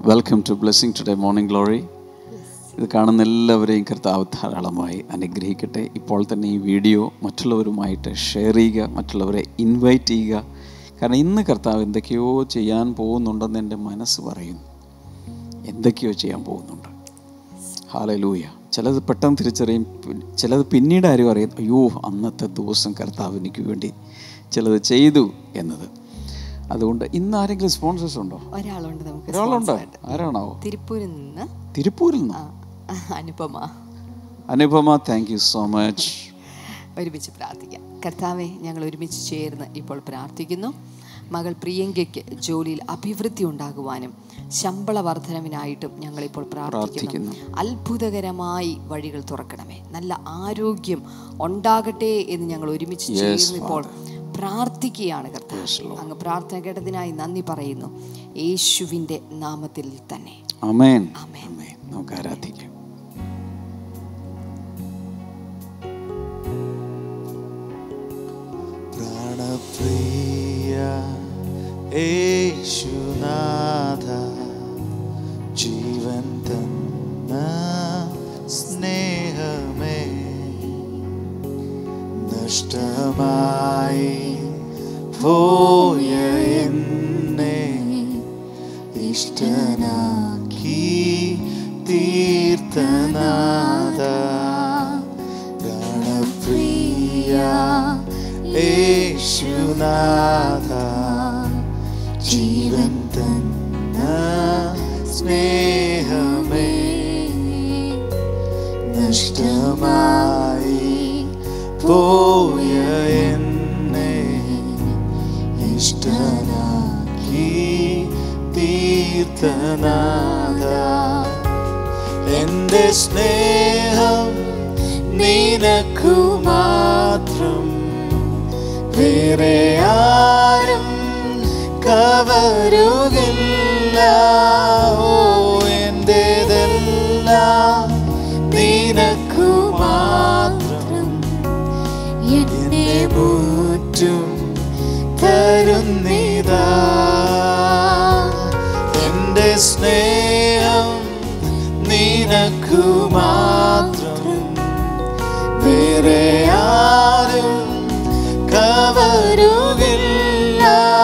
Welcome to blessing today morning glory. ഇത് കാണുന്ന എല്ലാവരെയും കർത്താവ് ധാരാളമായി അനുഗ്രഹിക്കട്ടെ. ഇപ്പോൾ തന്നെ ഈ വീഡിയോ മറ്റുള്ളവരുമായിട്ട് ഷെയർ ചെയ്യുക, മറ്റുള്ളവരെ ഇൻവൈറ്റ് ചെയ്യുക. കാരണം ഇന്ന് കർത്താവ് എന്തൊക്കെയോ ചെയ്യാൻ പോകുന്നുണ്ടെന്ന് എൻ്റെ മനസ്സ് പറയുന്നു. എന്തൊക്കെയോ ചെയ്യാൻ പോകുന്നുണ്ട്. ഹല്ലേലൂയ. ചിലത് പെട്ടെന്ന് തിരിച്ചറിയും, ചിലത് പിന്നീട് ആരും അറിയും, അയ്യോ അന്നത്തെ ദിവസം കർത്താവ് എനിക്ക് വേണ്ടി ചിലത് ചെയ്തു എന്നത്. അതുകൊണ്ട് ഇന്ന് ആരെങ്കിലും സ്പോൺസേഴ്സ് ഉണ്ടോ? ഒരാളുണ്ട്. നമുക്ക് ഒരാളുണ്ട്. ആരാണാവോ? തിരുപ്പൂരിൽ നിന്ന് Anupama. Thank you so much. ഒരുമിച്ച് പ്രാർത്ഥിക്കാം. കർത്താവെ, ഞങ്ങൾ ഒരുമിച്ച് ചേർന്ന് ഇപ്പോൾ പ്രാർത്ഥിക്കുന്നു. മകൾ പ്രിയങ്കയ്ക്ക് ജോലിയിൽ അഭിവൃദ്ധി ഉണ്ടാകുവാനും ശമ്പള വർധനവിനായിട്ടും ഞങ്ങളിപ്പോൾ പ്രാർത്ഥിക്കുന്നു. അത്ഭുതകരമായി വഴികൾ തുറക്കണമേ, നല്ല ആരോഗ്യം ഉണ്ടാകട്ടെ എന്ന് ഞങ്ങൾ ഒരുമിച്ച് ചേർന്ന് ഇപ്പോൾ പ്രാർത്ഥിക്കുകയാണ്. കർത്താവ്, അങ്ങ് പ്രാർത്ഥന കേട്ടതിനായി നന്ദി പറയുന്നു, യേശുവിൻ്റെ നാമത്തിൽ തന്നെ. ആമേൻ. ആമേൻ. നമുക്ക് ആരാധിക്കാം. പ്രാണപ്രിയ യേശുനാഥ, ജീവൻ തന്ന സ്നേഹമേ, നഷ്ടമായി പോയ എന്നെ ഇഷ്ടനാക്കി തീർത്തനാഥ, പ്രാണപ്രിയ യേശുനാഥ, ജീവൻ തന്ന സ്നേഹമേ, നഷ്ടമായി പോയ എന്നെ ഇഷ്ടനാക്കി തീർത്തനാഥ, എന്റെ സ്നേഹം നിനക്കു മാത്രം, വേറെ ആരും കവരുകില്ല. ഓ എന്റേതെല്ലാം നിനക്കു മാത്രം, എന്നെ മുറ്റും തരുന്നിതാ, എന്റെ സ്നേഹം നിനക്കു മാത്രം, വേറെ ആരും കവരുകില്ല.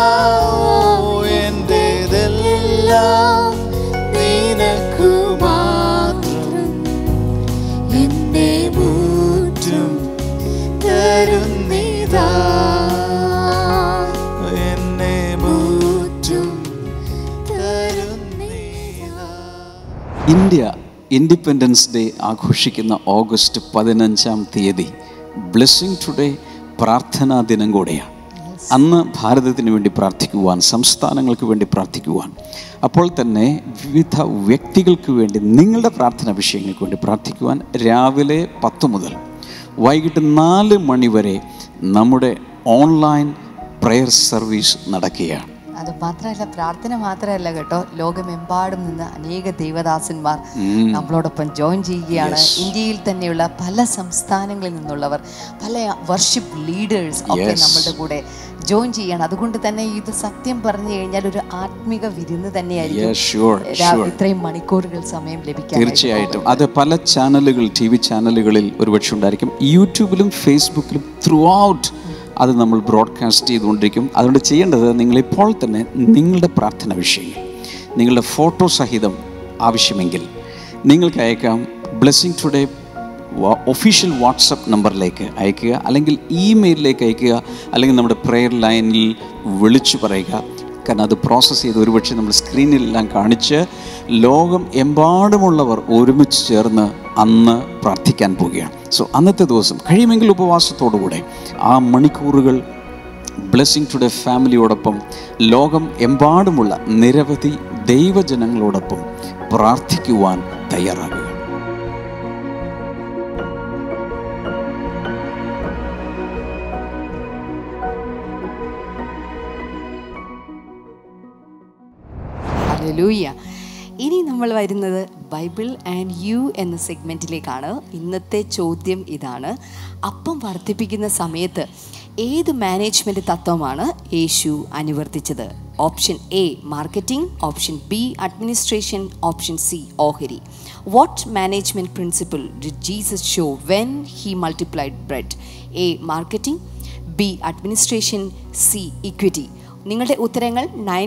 എന്റേതെല്ലാം നിനക്കു മാത്രം, എന്നെ മുറ്റും തരുന്നിതാ, എന്നെ മുറ്റും തരുന്നിതാ. ഇന്ത്യ ഇൻഡിപെൻഡൻസ് ഡേ ആഘോഷിക്കുന്ന ഓഗസ്റ്റ് 15 ബ്ലെസ്സിങ് ടുഡേ പ്രാർത്ഥനാ ദിനം കൂടെയാണ്. അന്ന് ഭാരതത്തിന് വേണ്ടി പ്രാർത്ഥിക്കുവാൻ, സംസ്ഥാനങ്ങൾക്ക് വേണ്ടി പ്രാർത്ഥിക്കുവാൻ, അപ്പോൾ തന്നെ വിവിധ വ്യക്തികൾക്ക് വേണ്ടി, നിങ്ങളുടെ പ്രാർത്ഥനാ വിഷയങ്ങൾക്ക് വേണ്ടി പ്രാർത്ഥിക്കുവാൻ രാവിലെ 10 മുതൽ വൈകിട്ട് 4 മണി വരെ നമ്മുടെ ഓൺലൈൻ പ്രെയർ സർവീസ് നടക്കുകയാണ്. അത് മാത്രമല്ല, പ്രാർത്ഥന മാത്രമല്ല കേട്ടോ, ലോകമെമ്പാടും നിന്ന് അനേക ദൈവദാസന്മാർ നമ്മളോടൊപ്പം ജോയിൻ ചെയ്യുകയാണ്. ഇന്ത്യയിൽ തന്നെയുള്ള പല സംസ്ഥാനങ്ങളിൽ നിന്നുള്ളവർ, പല വർഷിപ്പ് ലീഡേഴ്സ് ഒക്കെ നമ്മളുടെ കൂടെ ജോയിൻ ചെയ്യാണ്. അതുകൊണ്ട് തന്നെ ഇത് സത്യം പറഞ്ഞു കഴിഞ്ഞാൽ ഒരു ആത്മിക വിരുന്ന് തന്നെയായിരിക്കും. ഇത്രയും മണിക്കൂറുകൾ സമയം ലഭിക്കാൻ തീർച്ചയായിട്ടും അത് പല ചാനലുകൾ, TV ചാനലുകളിൽ ഒരുപക്ഷെ ഉണ്ടായിരിക്കും. യൂട്യൂബിലും ഫേസ്ബുക്കിലും ത്രൂ ഔട്ട് അത് നമ്മൾ ബ്രോഡ്കാസ്റ്റ് ചെയ്തുകൊണ്ടിരിക്കും. അതുകൊണ്ട് ചെയ്യേണ്ടത്, നിങ്ങളിപ്പോൾ തന്നെ നിങ്ങളുടെ പ്രാർത്ഥന വിഷയങ്ങൾ നിങ്ങളുടെ ഫോട്ടോ സഹിതം ആവശ്യമെങ്കിൽ നിങ്ങൾക്ക് അയക്കാം. ബ്ലെസ്സിങ് ടുഡേ ഒഫീഷ്യൽ വാട്സപ്പ് നമ്പറിലേക്ക് അയക്കുക, അല്ലെങ്കിൽ ഇമെയിലിലേക്ക് അയക്കുക, അല്ലെങ്കിൽ നമ്മുടെ പ്രെയർ ലൈനിൽ വിളിച്ചു പറയുക. കാരണം അത് പ്രോസസ്സ് ചെയ്ത് ഒരുപക്ഷെ നമ്മൾ സ്ക്രീനിലെല്ലാം കാണിച്ച് ലോകം എമ്പാടുമുള്ളവർ ഒരുമിച്ച് ചേർന്ന് അന്ന് പ്രാർത്ഥിക്കാൻ പോവുകയാണ്. സോ അന്നത്തെ ദിവസം കഴിയുമെങ്കിൽ ഉപവാസത്തോടുകൂടെ ആ മണിക്കൂറുകൾ ബ്ലെസ്സിങ് ടുഡേ ഫാമിലിയോടൊപ്പം ലോകം എമ്പാടുമുള്ള നിരവധി ദൈവജനങ്ങളോടൊപ്പം പ്രാർത്ഥിക്കുവാൻ തയ്യാറാകുക. ഹല്ലേലൂയ. ഇനി നമ്മൾ വരുന്നത് ബൈബിൾ ആൻഡ് യു എന്ന സെഗ്മെൻറ്റിലേക്കാണ്. ഇന്നത്തെ ചോദ്യം ഇതാണ്: അപ്പം വർദ്ധിപ്പിക്കുന്ന സമയത്ത് ഏത് മാനേജ്മെൻറ്റ് തത്വമാണ് യേശു അനുവർത്തിച്ചത്? Option A marketing, option B administration, option C ഓഹരി. What management principle did Jesus show when he multiplied bread? A marketing, B administration, C equity. നിങ്ങളുടെ ഉത്തരങ്ങൾ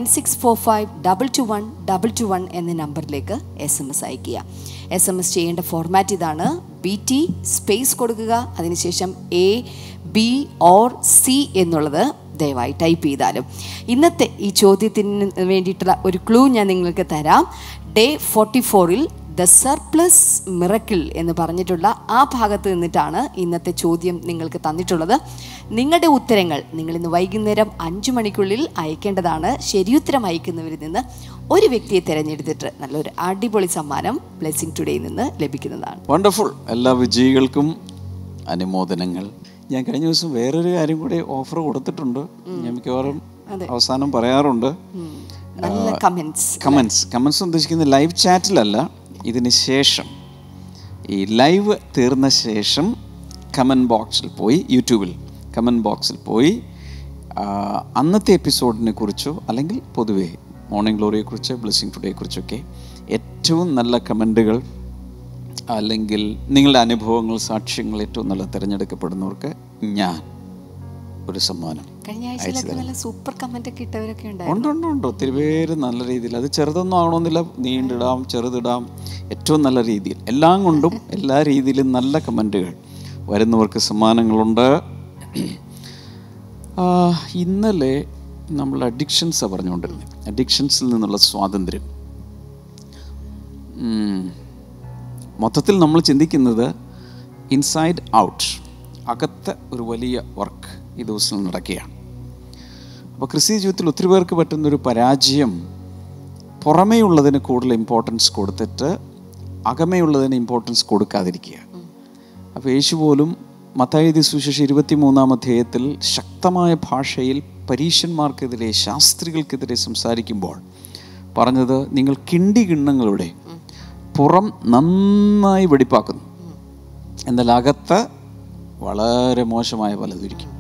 9645221221 എന്ന നമ്പറിലേക്ക് SMS അയയ്ക്കുക. SMS ചെയ്യേണ്ട ഫോർമാറ്റ് ഇതാണ്: BT സ്പേസ് കൊടുക്കുക, അതിനുശേഷം A, B or C എന്നുള്ളത് ദയവായി ടൈപ്പ് ചെയ്താലും. ഇന്നത്തെ ഈ ചോദ്യത്തിന് വേണ്ടിയിട്ടുള്ള ഒരു ക്ലൂ ഞാൻ നിങ്ങൾക്ക് തരാം. ഡേ 44-ൽ ദ സർപ്ലസ് മിറക്കിൾ എന്ന് പറഞ്ഞിട്ടുള്ള ആ ഭാഗത്ത് നിന്നിട്ടാണ് ഇന്നത്തെ ചോദ്യം നിങ്ങൾക്ക് തന്നിട്ടുള്ളത്. നിങ്ങളുടെ ഉത്തരങ്ങൾ നിങ്ങൾ ഇന്ന് വൈകുന്നേരം 5 മണിക്കുള്ളിൽ അയക്കേണ്ടതാണ്. ശരിയുത്തരം അയക്കുന്നവരിൽ നിന്ന് ഒരു വ്യക്തിയെ തിരഞ്ഞെടുത്തിട്ട് നല്ലൊരു അടിപൊളി സമ്മാനം ബ്ലെസ്സിംഗ് ടുഡേയിൽ നിന്ന് ലഭിക്കുന്നതാണ്. വണ്ടർഫുൾ. എല്ലാ വിജയികൾക്കും അനുമോദനങ്ങൾ. ഞാൻ കഴിഞ്ഞ ദിവസം വേറൊരു കാര്യം കൂടി ഓഫർ കൊടുത്തിട്ടുണ്ട്. ഞാൻ മിക്കവാറും അവസാനം പറയാറുണ്ട്. നല്ല കമൻസ് ഉദ്ദേശിക്കുന്നത് ലൈവ് ചാറ്റിലല്ല, ഇതിന് ശേഷം ഈ ലൈവ് തീർന്ന ശേഷം കമൻറ്റ് ബോക്സിൽ പോയി, യൂട്യൂബിൽ കമൻറ്റ് ബോക്സിൽ പോയി അന്നത്തെ എപ്പിസോഡിനെ കുറിച്ചോ അല്ലെങ്കിൽ പൊതുവേ മോർണിംഗ് ഗ്ലോറിയെക്കുറിച്ച്, ബ്ലെസ്സിംഗ് ടുഡേയെക്കുറിച്ചൊക്കെ ഏറ്റവും നല്ല കമൻറ്റുകൾ അല്ലെങ്കിൽ നിങ്ങളുടെ അനുഭവങ്ങൾ, സാക്ഷ്യങ്ങൾ ഏറ്റവും നല്ല തിരഞ്ഞെടുക്കപ്പെടുന്നവർക്ക് ഞാൻ ഒരു സമ്മാനം. സൂപ്പർ കമന്റ് ഒക്കെ ഇട്ടവരൊക്കെ ഉണ്ട്. ഒത്തിരി പേര് നല്ല രീതിയിൽ, അത് ചെറുതൊന്നും ആവണമെന്നില്ല, നീണ്ടിടാം, ചെറുതിടാം, ഏറ്റവും നല്ല രീതിയിൽ, എല്ലാം കൊണ്ടും എല്ലാ രീതിയിലും നല്ല കമൻറ്റുകൾ വരുന്നവർക്ക് സമ്മാനങ്ങളുണ്ട്. ഇന്നലെ നമ്മൾ അഡിക്ഷൻസാണ് പറഞ്ഞുകൊണ്ടിരുന്നത്. അഡിക്ഷൻസിൽ നിന്നുള്ള സ്വാതന്ത്ര്യം. മൊത്തത്തിൽ നമ്മൾ ചിന്തിക്കുന്നത് ഇൻസൈഡ് ഔട്ട്, അകത്തെ ഒരു വലിയ വർക്ക് ഈ ദിവസം നടക്കുകയാണ്. അപ്പോൾ ക്രിസ്തീയ ജീവിതത്തിൽ ഒത്തിരി പേർക്ക് പറ്റുന്നൊരു പരാജയം, പുറമേയുള്ളതിന് കൂടുതൽ ഇമ്പോർട്ടൻസ് കൊടുത്തിട്ട് അകമേയുള്ളതിന് ഇമ്പോർട്ടൻസ് കൊടുക്കാതിരിക്കുക. അപ്പോൾ യേശു പോലും മത്തായി എഴുതിയ സുവിശേഷം 23-ാം അധ്യായത്തിൽ ശക്തമായ ഭാഷയിൽ പരീശന്മാർക്കെതിരെ, ശാസ്ത്രികൾക്കെതിരെ സംസാരിക്കുമ്പോൾ പറഞ്ഞത്, നിങ്ങൾ കിണ്ണികിണ്ണങ്ങളുടെ പുറം നന്നായി വെടിപ്പാക്കുന്നു, എന്നാൽ അകത്ത് വളരെ മോശമായ പലതിരിക്കും.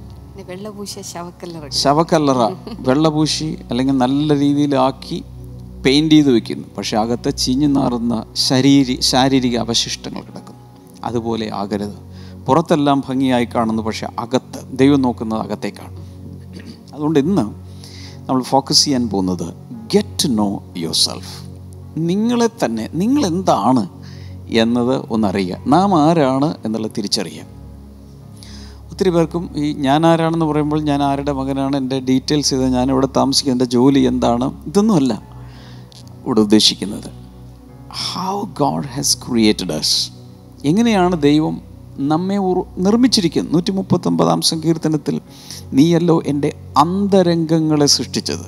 ശവക്കല്ലറ വെള്ളപൂശി അല്ലെങ്കിൽ നല്ല രീതിയിലാക്കി പെയിൻറ് ചെയ്ത് വെക്കുന്നു, പക്ഷെ അകത്ത് ചീഞ്ഞു നാറുന്ന ശാരീരിക അവശിഷ്ടങ്ങൾ കിടക്കുന്നു. അതുപോലെ ആകരുത്. പുറത്തെല്ലാം ഭംഗിയായി കാണുന്നു, പക്ഷെ അകത്ത് ദൈവം നോക്കുന്നത് അകത്തേക്കാണ്. അതുകൊണ്ട് ഇന്ന് നമ്മൾ ഫോക്കസ് ചെയ്യാൻ പോകുന്നത് get to know yourself. നിങ്ങളെ തന്നെ, നിങ്ങളെന്താണ് എന്നത് ഒന്നറിയുക. നാം ആരാണ് എന്നുള്ളത് തിരിച്ചറിയുക. ഒത്തിരി പേർക്കും ഈ ഞാൻ ആരാണെന്ന് പറയുമ്പോൾ ഞാൻ ആരുടെ മകനാണ്, എൻ്റെ ഡീറ്റെയിൽസ് ചെയ്ത് ഞാൻ ഇവിടെ താമസിക്കുക, എൻ്റെ ജോലി എന്താണ്, ഇതൊന്നുമല്ല ഇവിടെ ഉദ്ദേശിക്കുന്നത്. How God has created us. എങ്ങനെയാണ് ദൈവം നമ്മെ നിർമ്മിച്ചിരിക്കുന്നത്. 139-ാം സങ്കീർത്തനത്തിൽ നീയല്ലോ എൻ്റെ അന്തരംഗങ്ങളെ സൃഷ്ടിച്ചത്.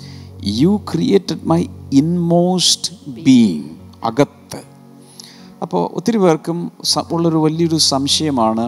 You created my inmost being, അകത്ത്. അപ്പോൾ ഒത്തിരി പേർക്കും ഉള്ളൊരു വലിയൊരു സംശയമാണ്.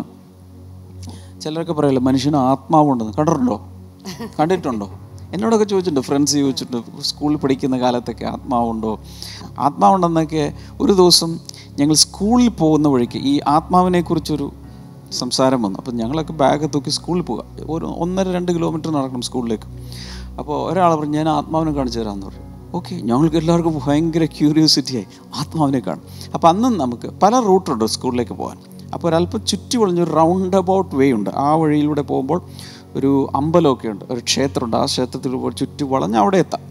ചിലരൊക്കെ പറയല്ലോ മനുഷ്യന് ആത്മാവുണ്ടെന്ന്. കണ്ടിട്ടുണ്ടോ? എന്നോടൊക്കെ ചോദിച്ചിട്ടുണ്ട്, ഫ്രണ്ട്സ് ചോദിച്ചിട്ടുണ്ട്, സ്കൂളിൽ പഠിക്കുന്ന കാലത്തൊക്കെ ആത്മാവുണ്ടെന്നൊക്കെ. ഒരു ദിവസം ഞങ്ങൾ സ്കൂളിൽ പോകുന്ന വഴിക്ക് ഈ ആത്മാവിനെക്കുറിച്ചൊരു സംസാരം വന്നു. അപ്പം ഞങ്ങളൊക്കെ ബാഗ് തൂക്കി സ്കൂളിൽ പോകാം, ഒരു 1.5-2 കിലോമീറ്റർ നടക്കണം സ്കൂളിലേക്ക്. അപ്പോൾ ഒരാൾ പറഞ്ഞു, ഞാൻ ആത്മാവിനെ കാണിച്ചു തരാമെന്ന് പറഞ്ഞു. ഓക്കെ, ഞങ്ങൾക്ക് എല്ലാവർക്കും ഭയങ്കര ക്യൂരിയോസിറ്റിയായി ആത്മാവിനെ കാണും. അപ്പോൾ അന്നും നമുക്ക് പല റൂട്ടുണ്ട് സ്കൂളിലേക്ക് പോകാൻ. അപ്പോൾ ഒരല്പം ചുറ്റി വളഞ്ഞൊരു റൗണ്ട് അബൌട്ട് വേ ഉണ്ട്. ആ വഴിയിലൂടെ പോകുമ്പോൾ ഒരു അമ്പലമൊക്കെ ഉണ്ട്, ഒരു ക്ഷേത്രമുണ്ട്. ആ ക്ഷേത്രത്തിൽ പോയി ചുറ്റി വളഞ്ഞ് അവിടെ എത്താം.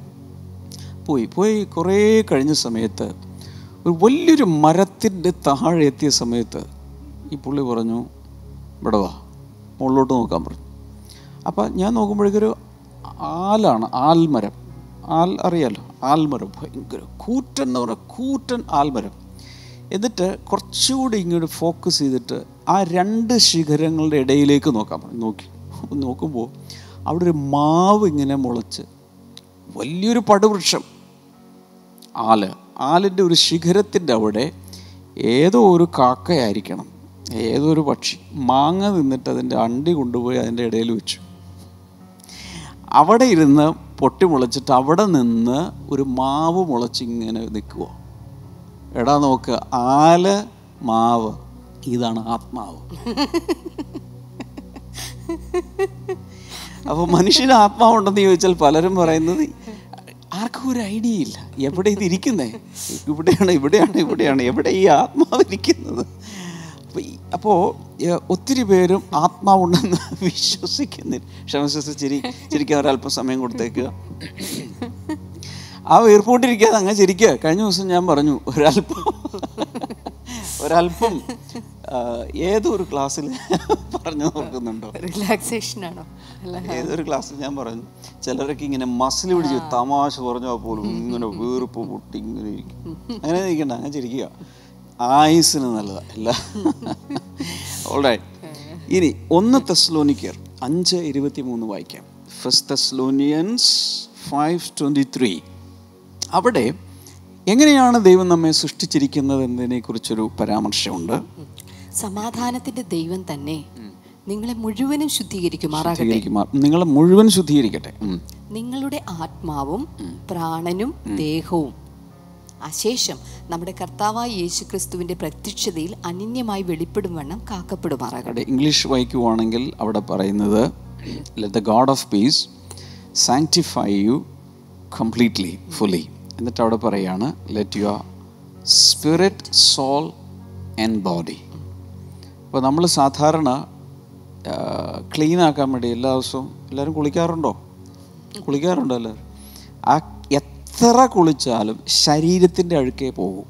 പോയി കുറേ കഴിഞ്ഞ സമയത്ത് ഒരു വലിയൊരു മരത്തിൻ്റെ താഴെ എത്തിയ സമയത്ത് ഈ പുള്ളി പറഞ്ഞു, ഇവിടെ വാ, മുകളിലോട്ട് നോക്കാൻ പറഞ്ഞു. അപ്പം ഞാൻ നോക്കുമ്പോഴേക്കൊരു ആലാണ്, ആൽമരം. അറിയാലോ, ആൽമരം, ഭയങ്കര കൂറ്റൻ എന്ന് പറഞ്ഞാൽ കൂറ്റൻ ആൽമരം. എന്നിട്ട് കുറച്ചുകൂടി ഇങ്ങോട്ട് ഫോക്കസ് ചെയ്തിട്ട് ആ 2 ശിഖരങ്ങളുടെ ഇടയിലേക്ക് നോക്കാൻ പറഞ്ഞു. നോക്കുമ്പോൾ അവിടെ ഒരു മാവ് ഇങ്ങനെ മുളച്ച് വലിയൊരു പടുവൃക്ഷം, ആലിൻ്റെ ഒരു ശിഖരത്തിൻ്റെ അവിടെ ഏതോ ഒരു കാക്കയായിരിക്കണം, ഏതോ ഒരു പക്ഷി മാങ്ങ നിന്നിട്ട് അതിൻ്റെ അണ്ടി കൊണ്ടുപോയി അതിൻ്റെ ഇടയിൽ വെച്ചു. അവിടെ ഇരുന്ന് പൊട്ടി മുളച്ചിട്ട് അവിടെ നിന്ന് ഒരു മാവ് മുളച്ചിങ്ങനെ നിൽക്കുക. എടാ നോക്ക്, ആല്, മാവ്, ഇതാണ് ആത്മാവ്. അപ്പോൾ മനുഷ്യന് ആത്മാവുണ്ടെന്ന് ചോദിച്ചാൽ പലരും പറയുന്നത് ആർക്കും ഒരു ഐഡിയ ഇല്ല. എവിടെ ഇത് ഇരിക്കുന്നേ? ഇവിടെയാണ് എവിടെ ഈ ആത്മാവ് ഇരിക്കുന്നത്? അപ്പോൾ ഒത്തിരി പേരും ആത്മാവുണ്ടെന്ന് വിശ്വസിക്കുന്നില്ല. ക്ഷമസിച്ച് ചിരിക്കാൻ ഒരല്പം സമയം കൊടുത്തേക്കുക. ആ വീർപ്പോട്ടിരിക്കാതെ അങ്ങനെ ചിരിക്കുക. കഴിഞ്ഞ ദിവസം ഞാൻ പറഞ്ഞു ഒരല്പം ഏതൊരു ക്ലാസ്സിൽ പറഞ്ഞു നോക്കുന്നുണ്ടോ? റിലാക്സേഷൻ ആണോ? ഏതൊരു ക്ലാസ്സിൽ ഞാൻ പറഞ്ഞു, ചിലരൊക്കെ ഇങ്ങനെ മസിൽ പിടിച്ച് തമാശ പറഞ്ഞാൽ പോലും ഇങ്ങനെ വീർപ്പ് പൊട്ടി ഇങ്ങനെ ഇരിക്കും. അങ്ങനെ ഇരിക്കണ്ട, അങ്ങനെ ചിരിക്കുക. ആയുസിന് നല്ലതല്ല. ഓൾറൈറ്റ്. ഇനി 1 തെസ്സലോനിക്കർ 5:23 വായിക്കാം. 1 Thessalonians 5:23. അവിടെ എങ്ങനെയാണ് ദൈവം നമ്മെ സൃഷ്ടിച്ചിരിക്കുന്നത് എന്നതിനെ കുറിച്ചൊരു പരാമർശമുണ്ട്. സമാധാനത്തിന്റെ ദൈവം തന്നെ നിങ്ങളെ മുഴുവനും ശുദ്ധീകരിക്കുമാറാകട്ടെ. നിങ്ങളെ മുഴുവൻ ശുദ്ധീകരിക്കട്ടെ. നിങ്ങളുടെ ആത്മാവും പ്രാണനും ദേഹവും അശേഷം നമ്മുടെ കർത്താവായ യേശുക്രിസ്തുവിന്റെ പ്രത്യക്ഷതയിൽ അനന്യമായി വെളിപ്പെടും വണ്ണം കാക്കപ്പെടുമാറാകട്ടെ. ഇംഗ്ലീഷ് വായിക്കുവാണെങ്കിൽ അവിടെ പറയുന്നത് let the God of peace sanctify you completely, fully. എന്നിട്ട് അവിടെ പറയാണ് let your spirit, soul and body. അപ്പോൾ നമ്മൾ സാധാരണ ക്ലീൻ ആക്കാൻ വേണ്ടി എല്ലാ ദിവസവും എല്ലാവരും കുളിക്കാറുണ്ടോ എല്ലാവരും? ആ എത്ര കുളിച്ചാലും ശരീരത്തിൻ്റെ അഴുക്കേ പോകും.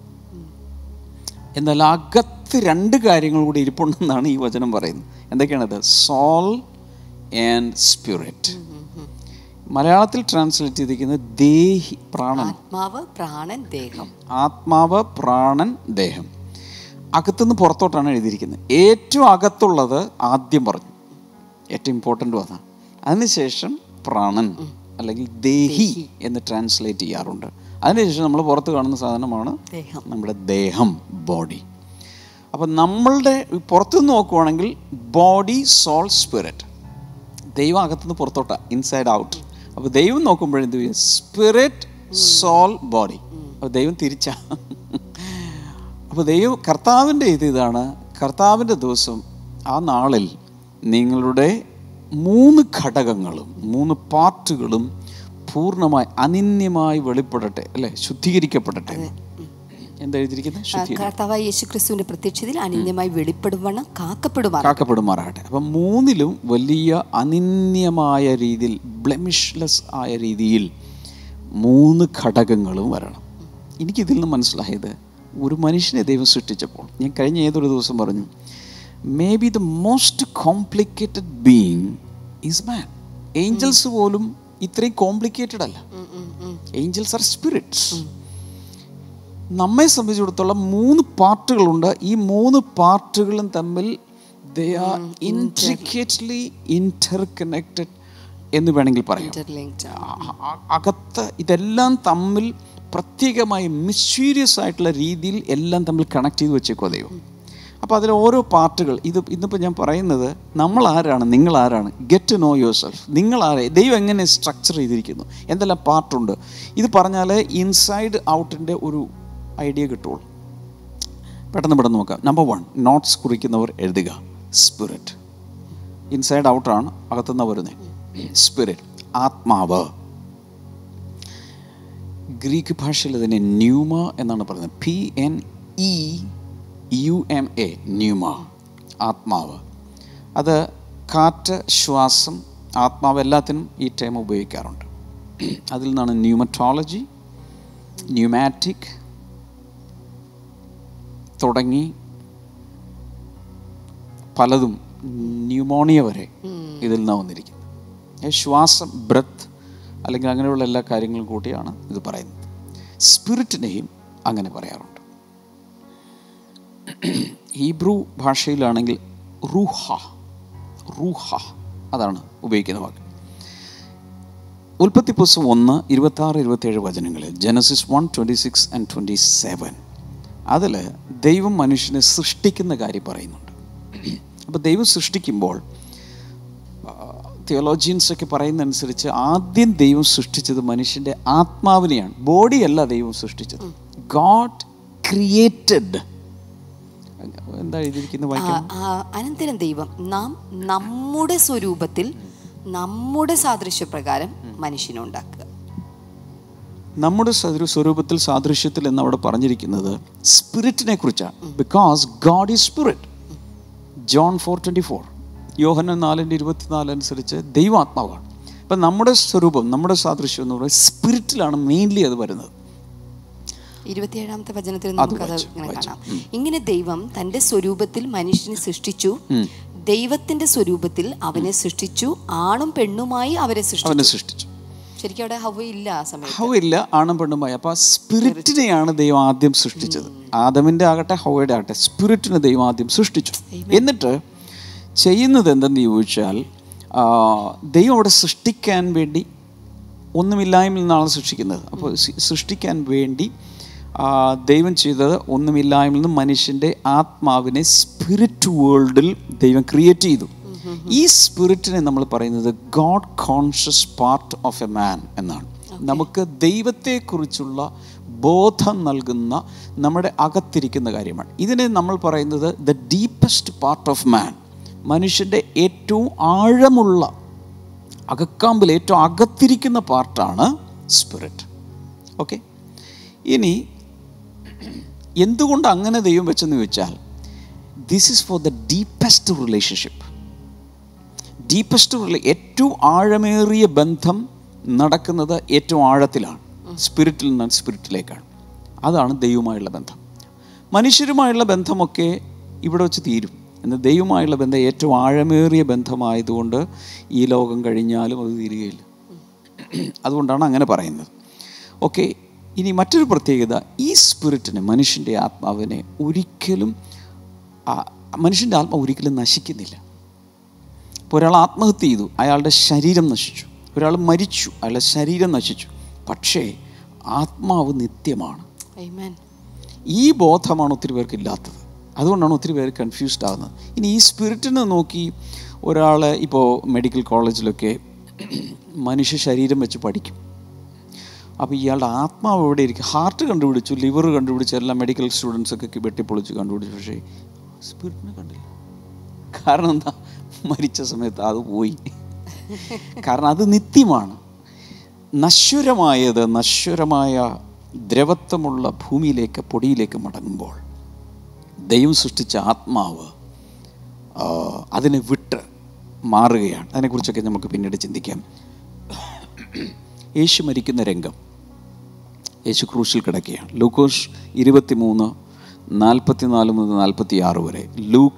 എന്നാൽ അകത്ത് 2 കാര്യങ്ങൾ കൂടി ഇരിപ്പുണ്ടെന്നാണ് ഈ വചനം പറയുന്നത്. എന്തൊക്കെയാണത്? Soul and spirit. മലയാളത്തിൽ ട്രാൻസ്ലേറ്റ് ചെയ്തിരിക്കുന്നത് ദേഹി, പ്രാണൻ. ആത്മാവ്, പ്രാണൻ, ദേഹം. ആത്മാവ്, പ്രാണൻ, ദേഹം. അകത്തുനിന്ന് പുറത്തോട്ടാണ് എഴുതിയിരിക്കുന്നത്. ഏറ്റവും അകത്തുള്ളത് ആദ്യം പറഞ്ഞു, ഏറ്റവും ഇമ്പോർട്ടൻ്റ് അതാണ്. അതിനുശേഷം പ്രാണൻ അല്ലെങ്കിൽ ദേഹി എന്ന് ട്രാൻസ്ലേറ്റ് ചെയ്യാറുണ്ട്. അതിനുശേഷം നമ്മൾ പുറത്ത് കാണുന്ന സാധനമാണ് നമ്മുടെ ദേഹം, ബോഡി. അപ്പം നമ്മളുടെ പുറത്തുനിന്ന് നോക്കുവാണെങ്കിൽ ബോഡി, സോൾ, സ്പിരിറ്റ്. ദൈവം അകത്തുനിന്ന് പുറത്തോട്ടാണ്, ഇൻസൈഡ് ഔട്ട്. അപ്പോൾ ദൈവം നോക്കുമ്പോഴെന്ത് ചെയ്യും? Spirit, soul, body. അപ്പോൾ ദൈവം തിരിച്ചാ. അപ്പോൾ ദൈവം കർത്താവിൻ്റെ ഇതാണ്. കർത്താവിൻ്റെ ദിവസം ആ നാളിൽ നിങ്ങളുടെ 3 ഘടകങ്ങളും 3 പാർട്ടുകളും പൂർണ്ണമായി അനന്യമായി വെളിപ്പെടട്ടെ, അല്ലെ? ശുദ്ധീകരിക്കപ്പെടട്ടെ. എന്താ എഴുതിയിരിക്കുന്നത്? കർത്താവായ യേശുക്രിസ്തുവിന്റെ പ്രത്യക്ഷതയിൽ അനന്യമായി വെളിപ്പെടുവണ്ണം കാക്കപ്പെടുമാറാകട്ടെ. അപ്പം 3ലും വലിയ അനന്യമായ രീതിയിൽ, ബ്ലെമിഷ്ലെസ് ആയ രീതിയിൽ 3 ഘടകങ്ങളും വരണം. എനിക്കിതിൽ നിന്ന് മനസ്സിലായത്, ഒരു മനുഷ്യനെ ദൈവം സൃഷ്ടിച്ചപ്പോൾ, ഞാൻ കഴിഞ്ഞ ഏതൊരു ദിവസം പറഞ്ഞു, may be the most complicated being is man. Angels പോലും ഇത്രയും കോംപ്ലിക്കേറ്റഡ് അല്ല. Angels are spirits. നമ്മെ സംബന്ധിച്ചിടത്തോളം 3 പാർട്ടുകളുണ്ട്. ഈ 3 പാർട്ടുകളും തമ്മിൽ ദേ ആർ ഇൻട്രിക്കേറ്റ്ലി ഇന്റർകണക്റ്റഡ് എന്ന് വേണമെങ്കിൽ പറയാം. അകത്ത് ഇതെല്ലാം തമ്മിൽ പ്രത്യേകമായി മിസ്റ്റീരിയസ് ആയിട്ടുള്ള രീതിയിൽ എല്ലാം തമ്മിൽ കണക്ട് ചെയ്ത് വെച്ചേക്കോ ദൈവം. അപ്പോൾ അതിൽ ഓരോ പാർട്ടുകൾ, ഇന്നിപ്പോൾ ഞാൻ പറയുന്നത് നമ്മൾ ആരാണ്, നിങ്ങൾ ആരാണ്, get to know yourself. നിങ്ങൾ ആരെ, ദൈവം എങ്ങനെ സ്ട്രക്ചർ ചെയ്തിരിക്കുന്നു, എന്തെല്ലാം പാർട്ടുണ്ട്. ഇത് പറഞ്ഞാൽ ഇൻസൈഡ് ഔട്ടിൻ്റെ ഒരു ഐഡിയ കിട്ടുള്ളൂ. പെട്ടെന്ന് നോക്കാം. നമ്പർ 1, നോട്ട്സ് കുറിക്കുന്നവർ എഴുതുക. സ്പിരിറ്റ് ഇൻസൈഡ് ഔട്ടാണ്, അകത്തുനിന്ന് വരുന്നത്. സ്പിരിറ്റ്, ആത്മാവ്. ഗ്രീക്ക് ഭാഷയിൽ അതിനെ ന്യൂമ എന്നാണ് പറയുന്നത്. PNEUMA, ന്യൂമ, ആത്മാവ്. അത് കാറ്റ്, ശ്വാസം, ആത്മാവ് എല്ലാത്തിനും ഈ ടൈം ഉപയോഗിക്കാറുണ്ട്. അതിൽ നിന്നാണ് ന്യൂമറ്റോളജി, ന്യൂമാറ്റിക് തുടങ്ങി പലതും, ന്യൂമോണിയ വരെ ഇതിൽ നിന്നാണ് വന്നിരിക്കുന്നത്. ശ്വാസം, ബ്രത്ത് അല്ലെങ്കിൽ അങ്ങനെയുള്ള എല്ലാ കാര്യങ്ങളും കൂട്ടിയാണ് ഇത് പറയുന്നത്. സ്പിരിറ്റിനെയും അങ്ങനെ പറയാറുണ്ട്. ഹീബ്രു ഭാഷയിലാണെങ്കിൽ റൂഹ അതാണ് ഉപയോഗിക്കുന്ന വാക്ക്. ഉൽപ്പത്തി പുസ്തകം 1:26-27 വചനങ്ങളിൽ, ജനസിസ് 1:26 and 27, അതിൽ ദൈവം മനുഷ്യനെ സൃഷ്ടിക്കുന്ന കാര്യം പറയുന്നുണ്ട്. അപ്പോൾ ദൈവം സൃഷ്ടിക്കുമ്പോൾ തിയോളജിയൻസൊക്കെ പറയുന്നതനുസരിച്ച് ആദ്യം ദൈവം സൃഷ്ടിച്ചത് മനുഷ്യൻ്റെ ആത്മാവിനെയാണ്, ബോഡിയല്ല ദൈവം സൃഷ്ടിച്ചത്. God created. എന്താ എഴുതിയിരിക്കുന്നത്? വായിക്കാം. അനന്തരം ദൈവം നാം നമ്മുടെ സ്വരൂപത്തിൽ നമ്മുടെ സാദൃശ്യപ്രകാരം മനുഷ്യനെ ഉണ്ടാക്കുക. നമ്മുടെ സ്വരൂപത്തിൽ സാദൃശ്യത്തിൽ എന്ന് അവിടെ പറഞ്ഞിരിക്കുന്നത് സ്പിരിറ്റിനെ കുറിച്ചാണ്. Because God is spirit. John 4:24, Yohannan 4:24 അനുസരിച്ച് ദൈവാത്മാവാണ്. അപ്പം നമ്മുടെ സ്വരൂപം, നമ്മുടെ സാദൃശ്യം എന്ന് പറയുന്നത് സ്പിരിറ്റിലാണ് മെയിൻലി അത് വരുന്നത്. 27-ാമത്തെ വചനത്തിൽ നമുക്കത് ഇങ്ങനെ കാണാം. ഇങ്ങനെ ദൈവം തന്റെ സ്വരൂപത്തിൽ മനുഷ്യനെ സൃഷ്ടിച്ചു, ദൈവത്തിന്റെ സ്വരൂപത്തിൽ അവനെ സൃഷ്ടിച്ചു, ആണും പെണ്ണുമായി അവരെ സൃഷ്ടിച്ചു. ശരിക്കും അവിടെ ഹവ ഇല്ല, ആ സമയത്ത് ഹവ ഇല്ല, ആണും പെണ്ണുമായി. അപ്പോൾ ആ സ്പിരിറ്റിനെയാണ് ദൈവം ആദ്യം സൃഷ്ടിച്ചത്. ആദമിൻ്റെ ആകട്ടെ ഹവയുടെ ആകട്ടെ സ്പിരിറ്റിനെ ദൈവം ആദ്യം സൃഷ്ടിച്ചു. എന്നിട്ട് ചെയ്യുന്നത് എന്തെന്ന് ചോദിച്ചാൽ, ദൈവം അവിടെ സൃഷ്ടിക്കാൻ വേണ്ടി ഒന്നുമില്ലായ്മയിൽ നിന്നാണ് സൃഷ്ടിക്കുന്നത്. അപ്പോൾ സൃഷ്ടിക്കാൻ വേണ്ടി ദൈവം ചെയ്തത് ഒന്നുമില്ലായ്മയിൽ നിന്ന് മനുഷ്യൻ്റെ ആത്മാവിനെ സ്പിരിറ്റ് വേൾഡിൽ ദൈവം ക്രിയേറ്റ് ചെയ്തു. ഈ സ്പിരിറ്റിനെ നമ്മൾ പറയുന്നത് God conscious part of a man എന്നാണ്. നമുക്ക് ദൈവത്തെക്കുറിച്ചുള്ള ബോധം നൽകുന്ന നമ്മുടെ അകത്തിരിക്കുന്ന കാര്യമാണ്. ഇതിനെ നമ്മൾ പറയുന്നത് the deepest part of man. മനുഷ്യൻ്റെ ഏറ്റവും ആഴമുള്ള അകക്കാമ്പിൽ ഏറ്റവും അകത്തിരിക്കുന്ന പാർട്ടാണ് സ്പിരിറ്റ്. ഓക്കെ, ഇനി എന്തുകൊണ്ട് അങ്ങനെ ദൈവം വെച്ചെന്ന് ചോദിച്ചാൽ, this is for the deepest relationship. ഏറ്റവും ആഴമേറിയ ബന്ധം നടക്കുന്നത് ഏറ്റവും ആഴത്തിലാണ്, സ്പിരിറ്റിൽ നിന്ന് സ്പിരിറ്റിലേക്കാണ്. അതാണ് ദൈവവുമായുള്ള ബന്ധം. മനുഷ്യരുമായുള്ള ബന്ധമൊക്കെ ഇവിടെ വെച്ച് തീരും. എന്നാൽ ദൈവവുമായുള്ള ബന്ധം ഏറ്റവും ആഴമേറിയ ബന്ധമായതുകൊണ്ട് ഈ ലോകം കഴിഞ്ഞാലും അത് തീരുകയില്ല. അതുകൊണ്ടാണ് അങ്ങനെ പറയുന്നത്. ഓക്കെ, ഇനി മറ്റൊരു പ്രത്യേകത, ഈ സ്പിരിറ്റിനെ, മനുഷ്യൻ്റെ ആത്മാവിനെ ഒരിക്കലും, മനുഷ്യൻ്റെ ആത്മാവ് ഒരിക്കലും നശിക്കുന്നില്ല. ഇപ്പോൾ ഒരാൾ ആത്മഹത്യ ചെയ്തു, അയാളുടെ ശരീരം നശിച്ചു. ഒരാൾ മരിച്ചു, അയാളുടെ ശരീരം നശിച്ചു. പക്ഷേ ആത്മാവ് നിത്യമാണ്. ഈ ബോധമാണ് ഒത്തിരി പേർക്ക് ഇല്ലാത്തത്. അതുകൊണ്ടാണ് ഒത്തിരി പേര് കൺഫ്യൂസ്ഡ് ആകുന്നത്. ഇനി ഈ സ്പിരിറ്റിനെ നോക്കി ഒരാൾ ഇപ്പോൾ മെഡിക്കൽ കോളേജിലൊക്കെ മനുഷ്യ ശരീരം വെച്ച് പഠിക്കും. അപ്പോൾ ഇയാളുടെ ആത്മാവ് എവിടെ ഇരിക്കും? ഹാർട്ട് കണ്ടുപിടിച്ചു, ലിവർ കണ്ടുപിടിച്ചു, എല്ലാം മെഡിക്കൽ സ്റ്റുഡൻസൊക്കെ വെട്ടിപ്പൊളിച്ച് കണ്ടുപിടിച്ചു. പക്ഷേ സ്പിരിറ്റിനെ കണ്ടില്ല. കാരണം എന്താ? മരിച്ച സമയത്ത് അത് പോയി. കാരണം അത് നിത്യമാണ്. നശ്വരമായ ദ്രവത്വമുള്ള ഭൂമിയിലേക്ക്, പൊടിയിലേക്ക് മടങ്ങുമ്പോൾ ദൈവം സൃഷ്ടിച്ച ആത്മാവ് അതിനെ വിട്ട് മാറുകയാണ്. അതിനെക്കുറിച്ചൊക്കെ നമുക്ക് പിന്നീട് ചിന്തിക്കാം. യേശു മരിക്കുന്ന രംഗം, യേശു ക്രൂശിൽ കിടക്കുകയാണ്. ലൂക്കോസ് 23:44 മുതൽ 46 വരെ, ലൂക്ക്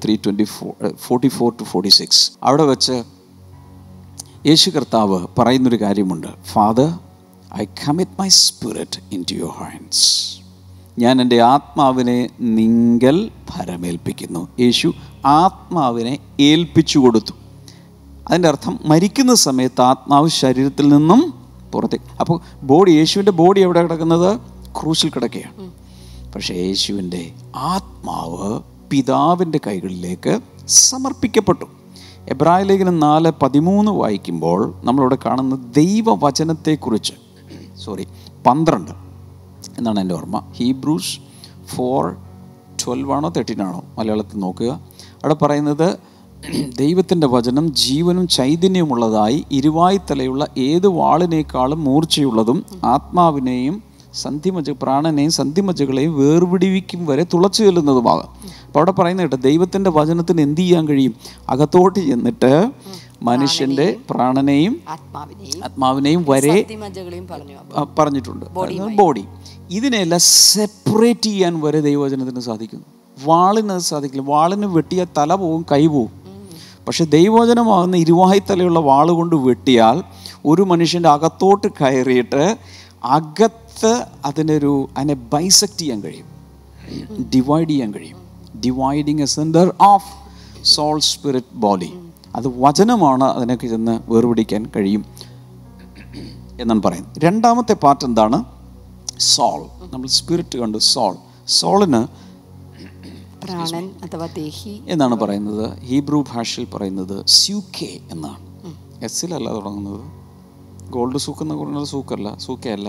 23:44-46. അവിടെ വെച്ച് യേശു കർത്താവ് പറയുന്നൊരു കാര്യമുണ്ട്. Father, I commit my spirit into your hands. ഞാൻ എൻ്റെ ആത്മാവിനെ നിങ്കൽ ഭരമേൽപ്പിക്കുന്നു. യേശു ആത്മാവിനെ ഏൽപ്പിച്ചു കൊടുത്തു. അതിൻ്റെ അർത്ഥം മരിക്കുന്ന സമയത്ത് ആത്മാവ് ശരീരത്തിൽ നിന്നും പുറത്തേക്ക്. അപ്പോൾ യേശുവിൻ്റെ ബോഡി എവിടെ കിടക്കുന്നത്? ക്രൂശിൽ കിടക്കുകയാണ്. പക്ഷേ യേശുവിൻ്റെ ആത്മാവ് പിതാവിൻ്റെ കൈകളിലേക്ക് സമർപ്പിക്കപ്പെട്ടു. എബ്രായ ലേഖനം 4:13 വായിക്കുമ്പോൾ നമ്മളിവിടെ കാണുന്ന ദൈവവചനത്തെക്കുറിച്ച് 12 എന്നാണ് എൻ്റെ ഓർമ്മ. ഹീബ്രൂസ് 4:12 ആണോ 13 ആണോ മലയാളത്തിൽ നോക്കുക. അവിടെ പറയുന്നത് ദൈവത്തിൻ്റെ വചനം ജീവനും ചൈതന്യമുള്ളതായി ഇരുവായ്ത്തലയുള്ള ഏത് വാളിനേക്കാളും മൂർച്ചയുള്ളതും ആത്മാവിനെയും പ്രാണനെയും സന്ധിമജ്ജകളെയും വേർപിടിവിക്കും വരെ തുളച്ചു ചെല്ലുന്നതുമാകാം. അപ്പോൾ അവിടെ പറയുന്നത് കേട്ടോ, ദൈവത്തിൻ്റെ വചനത്തിന് എന്ത് ചെയ്യാൻ കഴിയും? അകത്തോട്ട് ചെന്നിട്ട് മനുഷ്യൻ്റെ പ്രാണനെയും ആത്മാവിനെയും വരെ പറഞ്ഞിട്ടുണ്ട്. ബോഡി ഇതിനെല്ലാം സെപ്പറേറ്റ് ചെയ്യാൻ വരെ ദൈവവചനത്തിന് സാധിക്കുന്നു. വാളിന് സാധിക്കില്ല. വാളിന് വെട്ടിയാൽ തല പോവും, കൈ പോവും. പക്ഷെ ദൈവവചനമാകുന്ന ഇരുവായ്ത്തലയുള്ള വാൾ കൊണ്ട് വെട്ടിയാൽ ഒരു മനുഷ്യൻ്റെ അകത്തോട്ട് കയറിയിട്ട് അകത്ത് അതിനെ ബൈസെക്റ്റ് ചെയ്യാൻ കഴിയും, ഡിവൈഡ് ചെയ്യാൻ കഴിയും. Dividing a centre of soul, spirit, body. അത് വചനമാണ്, അതിനൊക്കെ ചെന്ന് വേർപിടിക്കാൻ കഴിയും എന്നാണ് പറയുന്നത്. രണ്ടാമത്തെ പാർട്ട് എന്താണ്? സോൾ. നമ്മൾ സ്പിരിറ്റ് കണ്ടു. സോളിന് പ്രാണൻ അഥവാ ദേഹി എന്നാണ് പറയുന്നത്. ഹീബ്രു ഭാഷയിൽ പറയുന്നത് സ്യൂക്കെ എന്നാണ്. എസ്സിലല്ല തുടങ്ങുന്നത്. ഗോൾഡ് സൂക്ക് എന്ന് പറയുന്നത് സൂക്കയല്ല.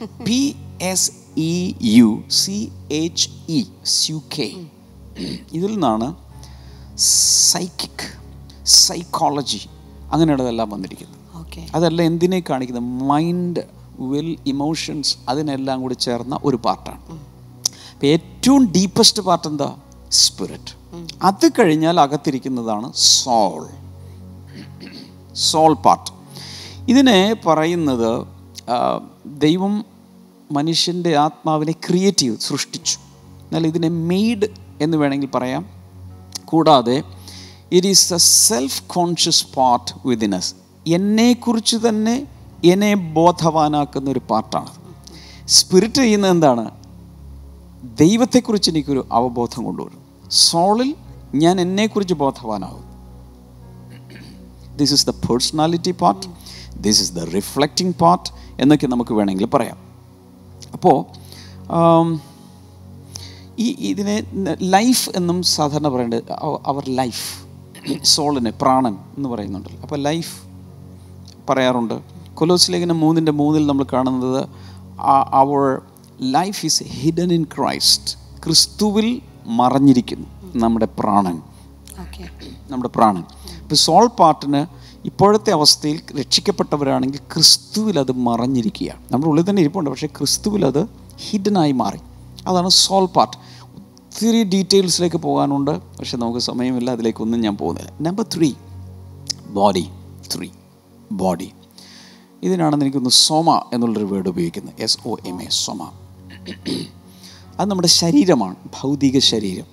PSEUCHE, സ്യൂക്കെ. ഇതിൽ നിന്നാണ് സൈക്കോളജി, അങ്ങനെയുള്ളതെല്ലാം വന്നിരിക്കുന്നത്. ഓക്കെ. അതെല്ലാം എന്തിനെ കാണിക്കുന്നത്? മൈൻഡ്, വിൽ, ഇമോഷൻസ്, അതിനെല്ലാം കൂടി ചേർന്ന ഒരു പാർട്ടാണ്. അപ്പം ഏറ്റവും ഡീപ്പസ്റ്റ് പാർട്ട് എന്താ? സ്പിരിറ്റ്. അത് കഴിഞ്ഞാൽ അകത്തിരിക്കുന്നതാണ് സോൾ. Soul part. ഇതിനെ പറയുന്നത് ദൈവം മനുഷ്യൻ്റെ ആത്മാവിനെ ക്രിയേറ്റ് ചെയ്തു, സൃഷ്ടിച്ചു. എന്നാൽ ഇതിനെ മെയ്ഡ് എന്ന് വേണമെങ്കിൽ പറയാം. കൂടാതെ it is a self conscious part within us. എന്നെക്കുറിച്ച് തന്നെ എന്നെ ബോധവാനാക്കുന്ന ഒരു പാർട്ടാണ്. സ്പിരിറ്റ് ചെയ്യുന്നത് എന്താണ്? ദൈവത്തെക്കുറിച്ച് എനിക്കൊരു അവബോധം കൊണ്ടുവരും. സോളിൽ ഞാൻ എന്നെക്കുറിച്ച് ബോധവാനാകും. This is the personality part, this is the reflecting part എന്നൊക്കെ നമുക്ക് വേണമെങ്കിൽ പറയാം. അപ്പോൾ ഇതിനെ ലൈഫ് എന്നും സാധാരണ പറയേണ്ടത് അവർ ലൈഫ്, സോളിനെ പ്രാണൻ എന്ന് പറയുന്നുണ്ടല്ലോ. അപ്പോൾ ലൈഫ് പറയാറുണ്ട്. കൊലോസ്യ ലേഖനം 3:3 നമ്മൾ കാണുന്നത് our life is hidden in Christ. ക്രിസ്തുവിൽ മറഞ്ഞിരിക്കുന്നു നമ്മുടെ പ്രാണൻ, നമ്മുടെ പ്രാണൻ. ഇപ്പോൾ സോൾ പാർട്ടിന് ഇപ്പോഴത്തെ അവസ്ഥയിൽ രക്ഷിക്കപ്പെട്ടവരാണെങ്കിൽ ക്രിസ്തുവിൽ അത് മറഞ്ഞിരിക്കുകയാണ്. നമ്മുടെ ഉള്ളിൽ തന്നെ ഇരിപ്പുണ്ട്, പക്ഷേ ക്രിസ്തുവിൽ അത് ഹിഡനായി മാറി. അതാണ് സോൾ പാർട്ട്. ഒത്തിരി ഡീറ്റെയിൽസിലേക്ക് പോകാനുണ്ട്, പക്ഷെ നമുക്ക് സമയമില്ല, അതിലേക്കൊന്നും ഞാൻ പോകുന്നില്ല. Number 3 body. 3 ബോഡി. ഇതിനാണെന്ന് എനിക്കൊന്ന് സോമ എന്നുള്ളൊരു വേർഡ് ഉപയോഗിക്കുന്നത്. SOMA, സോമ. അത് നമ്മുടെ ശരീരമാണ്, ഭൗതിക ശരീരം.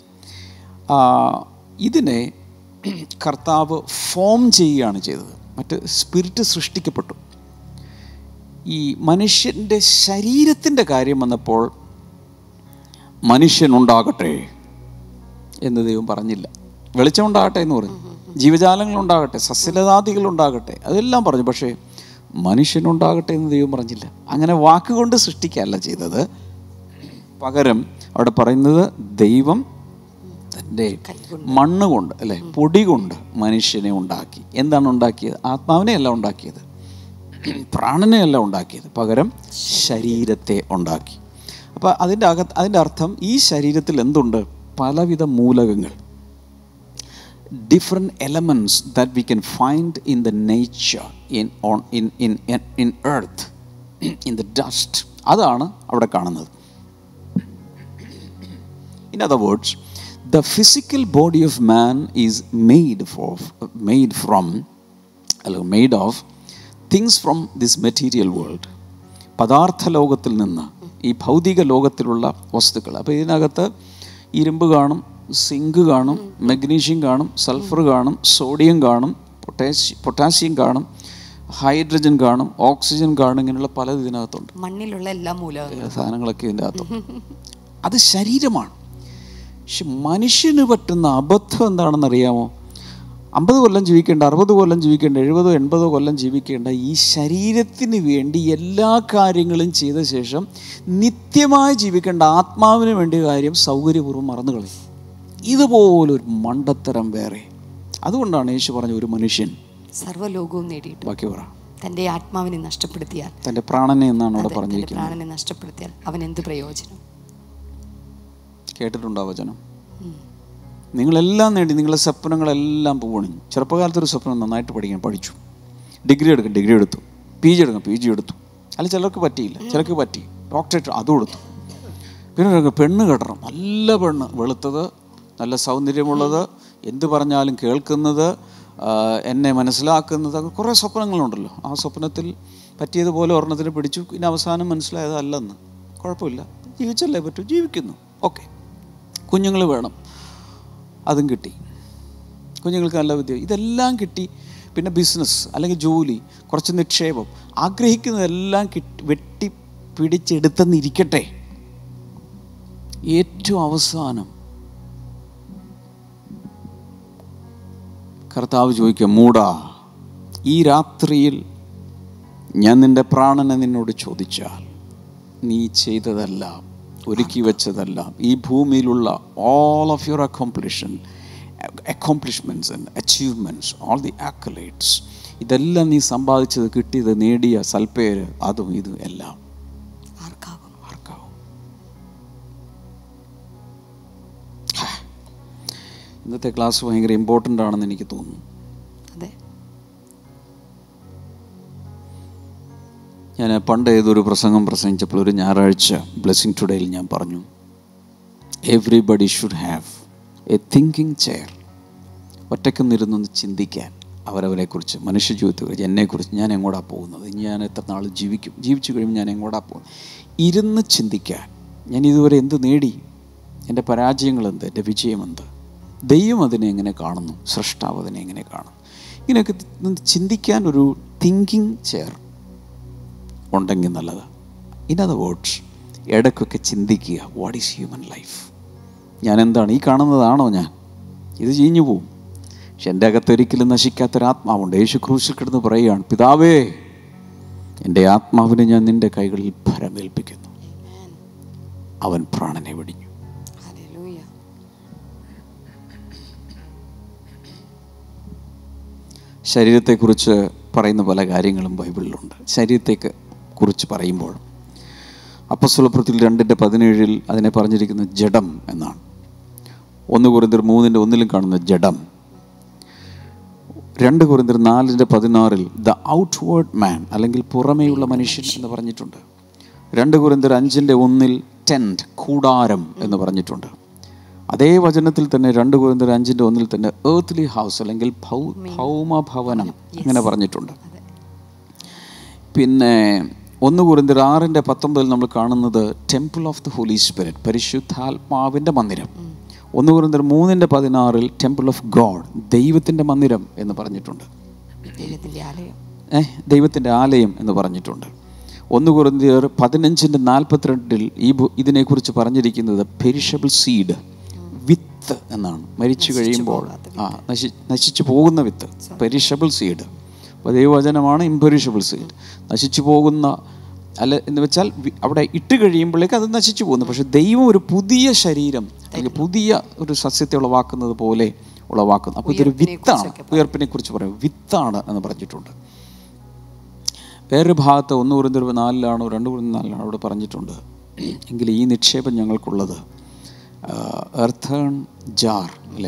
ഇതിനെ കർത്താവ് ഫോം ചെയ്യുകയാണ് ചെയ്തത്. മറ്റ് സ്പിരിറ്റ് സൃഷ്ടിക്കപ്പെട്ടു. ഈ മനുഷ്യൻ്റെ ശരീരത്തിൻ്റെ കാര്യം വന്നപ്പോൾ മനുഷ്യനുണ്ടാകട്ടെ എന്ന് ദൈവം പറഞ്ഞില്ല. വെളിച്ചമുണ്ടാകട്ടെ എന്ന് പറഞ്ഞു, ജീവജാലങ്ങളുണ്ടാകട്ടെ, സസ്യലതാദികളുണ്ടാകട്ടെ, അതെല്ലാം പറഞ്ഞു. പക്ഷേ മനുഷ്യനുണ്ടാകട്ടെ എന്ന് ദൈവം പറഞ്ഞില്ല. അങ്ങനെ വാക്കുകൊണ്ട് സൃഷ്ടിക്കുകയല്ല ചെയ്തത്. പകരം അവിടെ പറയുന്നത് ദൈവം തൻ്റെ മണ്ണ് കൊണ്ട്, അല്ലേ, പൊടി കൊണ്ട് മനുഷ്യനെ ഉണ്ടാക്കി. എന്താണ് ഉണ്ടാക്കിയത്? ആത്മാവിനെയല്ല ഉണ്ടാക്കിയത്, പ്രാണനെയല്ല ഉണ്ടാക്കിയത്, പകരം ശരീരത്തെ ഉണ്ടാക്കി. അപ്പോൾ അതിൻ്റെ അർത്ഥം ഈ ശരീരത്തിൽ എന്തുണ്ട്? പലവിധ മൂലകങ്ങൾ, different elements that we can find in the nature, in earth, in the dust. അതാണ് അവിടെ കാണുന്നത്. In other words, the physical body of man is made of things from this material world. പദാർത്ഥ ലോകത്തിൽ നിന്ന്, ഈ ഭൗതിക ലോകത്തിലുള്ള വസ്തുക്കൾ. അപ്പോൾ ഇതിനകത്ത് ഇരുമ്പ് കാണും, സിങ്ക് കാണും, മഗ്നീഷ്യം കാണും, സൾഫർ കാണും, സോഡിയം കാണും, പൊട്ടാസ്യം കാണും, ഹൈഡ്രജൻ കാണും, ഓക്സിജൻ കാണും. ഇങ്ങനെയുള്ള പലത് ഇതിനകത്തുണ്ട്. മണ്ണിലുള്ള എല്ലാ സാധനങ്ങളൊക്കെ ഇതിൻ്റെ അകത്തുണ്ട്. അത് ശരീരമാണ്. പക്ഷെ മനുഷ്യന് പറ്റുന്ന അബദ്ധം എന്താണെന്നറിയാമോ? 50 കൊല്ലം ജീവിക്കേണ്ട, 60 കൊല്ലം ജീവിക്കേണ്ട, 70, 80 കൊല്ലം ജീവിക്കേണ്ട ഈ ശരീരത്തിന് വേണ്ടി എല്ലാ കാര്യങ്ങളും ചെയ്ത ശേഷം നിത്യമായി ജീവിക്കേണ്ട ആത്മാവിന് വേണ്ടിയ കാര്യം സൗകര്യപൂർവ്വം മറന്നു കളയും. ഇതുപോലൊരു മണ്ടത്തരം വേറെ. അതുകൊണ്ടാണ് യേശു പറഞ്ഞ ഒരു മനുഷ്യൻ സർവ്വലോകവും നേടിയിട്ട് ബാക്കി പറ തൻ്റെ ആത്മാവിനെ നഷ്ടപ്പെടുത്തിയാൽ, തൻ്റെ പ്രാണനെ എന്നാണ് അവിടെ പറഞ്ഞിരിക്കുന്നത്, പ്രാണനെ നഷ്ടപ്പെടുത്തിയാൽ അവൻ എന്ത് പ്രയോജനം? കേട്ടിട്ടുണ്ടോ വചനം? നിങ്ങളെല്ലാം നേടി, നിങ്ങളുടെ സ്വപ്നങ്ങളെല്ലാം പോകണിഞ്ഞു. ചെറുപ്പകാലത്തൊരു സ്വപ്നം നന്നായിട്ട് പഠിച്ചു, ഡിഗ്രി എടുത്തു, PG എടുത്തു. അല്ല, ചിലർക്ക് പറ്റിയില്ല, ചിലർക്ക് പറ്റി, ഡോക്ടറേറ്റ് അതും എടുത്തു. പിന്നെ പെണ്ണ് കെട്ടണം, നല്ല പെണ്ണ്, വെളുത്തത്, നല്ല സൗന്ദര്യമുള്ളത്, എന്ത് പറഞ്ഞാലും കേൾക്കുന്നത്, എന്നെ മനസ്സിലാക്കുന്നത്, കുറേ സ്വപ്നങ്ങളുണ്ടല്ലോ. ആ സ്വപ്നത്തിൽ പറ്റിയതുപോലെ ഒരെണ്ണത്തിന് പിടിച്ചു. പിന്നെ അവസാനം മനസ്സിലായത് അല്ലെന്ന്. കുഴപ്പമില്ല, ജീവിച്ചല്ലേ പറ്റൂ, ജീവിക്കുന്നു, ഓക്കെ. കുഞ്ഞുങ്ങൾ വേണം, അതും കിട്ടി. കുഞ്ഞുങ്ങൾക്ക് നല്ല വിദ്യ, ഇതെല്ലാം കിട്ടി. പിന്നെ ബിസിനസ് അല്ലെങ്കിൽ ജോലി, കുറച്ച് നിക്ഷേപം, ആഗ്രഹിക്കുന്നതെല്ലാം വെട്ടി പിടിച്ചെടുത്തെന്നിരിക്കട്ടെ. ഏറ്റവും അവസാനം കർത്താവ് ചോദിക്കുക, മൂടാ, ഈ രാത്രിയിൽ ഞാൻ നിൻ്റെ പ്രാണനെ നിന്നോട് ചോദിച്ചാൽ നീ ചെയ്തതെല്ലാം, ഒരുക്കി വെച്ചതെല്ലാം, ഈ ഭൂമിയിലുള്ള all of your accomplishments and achievements, all the accolades, ഇതെല്ലാം നീ സമ്പാദിച്ചത്, കിട്ടിയത്, നേടിയ സൽപ്പേര്, അതും ഇതും എല്ലാം ആർക്കാവും? ഇന്നത്തെ ക്ലാസ് ഭയങ്കര ഇമ്പോർട്ടൻ്റ് ആണെന്ന് എനിക്ക് തോന്നുന്നു. അതെ, ഞാൻ പണ്ട് ഏതൊരു പ്രസംഗിച്ചപ്പോൾ ഒരു ഞായറാഴ്ച ബ്ലെസ്സിങ് ടുഡേയിൽ ഞാൻ പറഞ്ഞു, everybody should have a thinking chair. ഒറ്റയ്ക്കൊന്നിരുന്നൊന്ന് ചിന്തിക്കാൻ അവരവരെക്കുറിച്ച്, മനുഷ്യജീവിതത്തെക്കുറിച്ച്, എന്നെക്കുറിച്ച്, ഞാൻ എങ്ങോട്ടാണ് പോകുന്നത്, ഞാൻ എത്ര നാൾ ജീവിച്ചു കഴിയുമ്പോൾ ഞാൻ എങ്ങോട്ടാണ് പോകുന്നത്, ഇരുന്ന് ചിന്തിക്കാൻ. ഞാൻ ഇതുവരെ എന്ത് നേടി, എൻ്റെ പരാജയങ്ങളെന്ത്, എൻ്റെ വിജയമെന്ത്, ദൈവം അതിനെ എങ്ങനെ കാണുന്നു, സൃഷ്ടാവ് അതിനെ എങ്ങനെ കാണുന്നു, ഇങ്ങനെയൊക്കെ ചിന്തിക്കാൻ ഒരു തിങ്കിങ് ചെയർ ഉണ്ടെങ്കിൽ നല്ലതാണ്. ഇൻ അതർ വേർഡ്സ്, ഇടയ്ക്കൊക്കെ ചിന്തിക്കുക, വാട്ട് ഈസ് ഹ്യൂമൻ ലൈഫ്, ഞാൻ എന്താണ്, ഈ കാണുന്നതാണോ ഞാൻ, ഇത് ചീഞ്ഞു പോവും. പക്ഷെ എൻ്റെ അകത്തൊരിക്കലും നശിക്കാത്തൊരാത്മാവുണ്ട്. യേശു ക്രൂശിൽ കിടന്ന് പറയുകയാണ്, പിതാവേ, എൻ്റെ ആത്മാവിനെ ഞാൻ നിൻ്റെ കൈകളിൽ ഭരമേൽപ്പിക്കുന്നു. അവൻ പ്രാണനെ വെടിഞ്ഞു. ശരീരത്തെക്കുറിച്ച് പറയുന്ന പല കാര്യങ്ങളും ബൈബിളിലുണ്ട്. ശരീരത്തെ കുറിച്ച് പറയുമ്പോൾ അപ്പോസ്തലപ്രവൃത്തികൾ 2:17 അതിനെ പറഞ്ഞിരിക്കുന്നത് ജഡം എന്നാണ്. 1 കൊരിന്ത്യർ 3:1 കാണുന്ന ജഡം. 2 കൊരിന്ത്യർ 4:16 ദ ഔട്ട്വേർഡ് മാൻ, അല്ലെങ്കിൽ പുറമേയുള്ള മനുഷ്യൻ എന്ന് പറഞ്ഞിട്ടുണ്ട്. 2 കൊരിന്ത്യർ 5:1 ടെന്റ്, കൂടാരം എന്ന് പറഞ്ഞിട്ടുണ്ട്. അതേ വചനത്തിൽ തന്നെ 2 കൊരിന്ത്യർ 5:1 തന്നെ ഏർത്ത്ലി ഹൗസ്, അല്ലെങ്കിൽ ഭൗമഭവനം അങ്ങനെ പറഞ്ഞിട്ടുണ്ട്. പിന്നെ 1 കൊരിന്ത്യർ 6:19 നമ്മൾ കാണുന്നത് temple of the Holy Spirit, പരിശുദ്ധാത്മാവിൻ്റെ മന്ദിരം. 1 കൊരിന്ത്യർ 3:16 ടെമ്പിൾ ഓഫ് ഗോഡ്, ദൈവത്തിൻ്റെ മന്ദിരം എന്ന് പറഞ്ഞിട്ടുണ്ട്, ദൈവത്തിൻ്റെ ആലയം എന്ന് പറഞ്ഞിട്ടുണ്ട്. 1 കൊരിന്ത്യർ 15:42 ഇതിനെക്കുറിച്ച് പറഞ്ഞിരിക്കുന്നത് പെരിഷബിൾ സീഡ്, വിത്ത് എന്നാണ്. മരിച്ചു കഴിയുമ്പോൾ നശിച്ചു പോകുന്ന വിത്ത്, പെരിഷബിൾ സീഡ്. അപ്പോൾ ദൈവവചനമാണ് ഇംപെരിഷബിൾ സീഡ്, നശിച്ചു പോകുന്ന അല്ല എന്ന് വെച്ചാൽ അവിടെ ഇട്ട് കഴിയുമ്പോഴേക്ക് അത് നശിച്ചു പോകുന്നു. പക്ഷെ ദൈവം ഒരു പുതിയ ശരീരം അല്ലെങ്കിൽ പുതിയ ഒരു സസ്യത്തെ ഉളവാക്കുന്നത് പോലെ ഉളവാക്കുന്നു. അപ്പോൾ ഇതൊരു വിത്താണ്. ഉയർപ്പിനെ കുറിച്ച് പറയും, വിത്താണ് എന്ന് പറഞ്ഞിട്ടുണ്ട്. വേറൊരു ഭാഗത്ത് 1 കൊരിന്ത്യർ 4 2 കൊരിന്ത്യർ 4 അവിടെ പറഞ്ഞിട്ടുണ്ട്, എങ്കിൽ ഈ നിക്ഷേപം ഞങ്ങൾക്കുള്ളത് എർത്തേൺ ജാർ, അല്ലേ,